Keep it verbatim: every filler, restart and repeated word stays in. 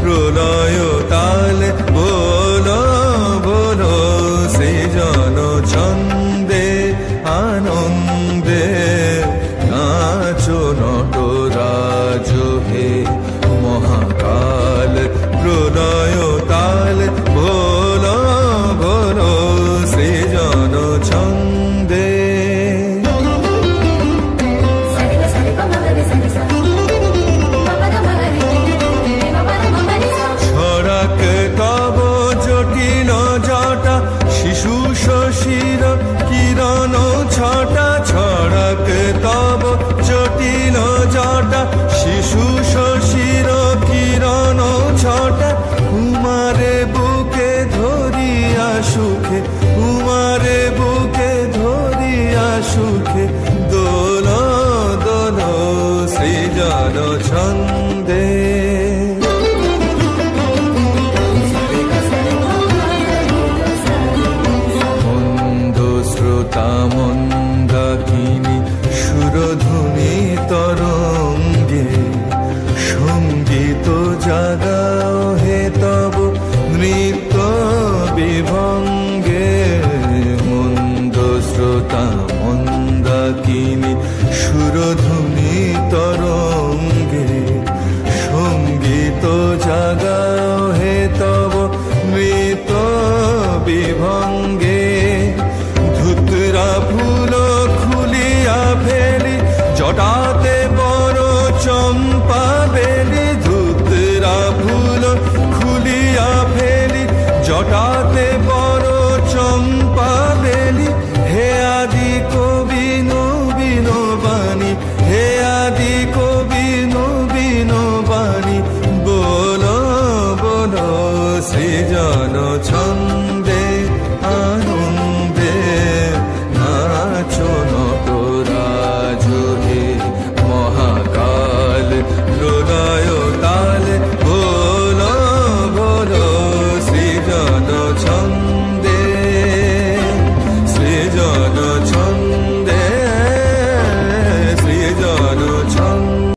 প্রলয় তালে বলো বলো সৃজন ছন্দে আনন্দে নাচো নটরাজ হে মহাকাল প্রলয় তালে বলো বলো সৃজন ছন্দে ছড়াক তব জটিল জটা শিশু শশীর কিরণ ছটা ছড়াক তব জটিল জটা শিশু শশীর কিরণ ছটা উমারে বুকে ধরিয়া সুখে উমারে বুকে ধরিয়া সুখে দোল দোল সৃজন ছন্দ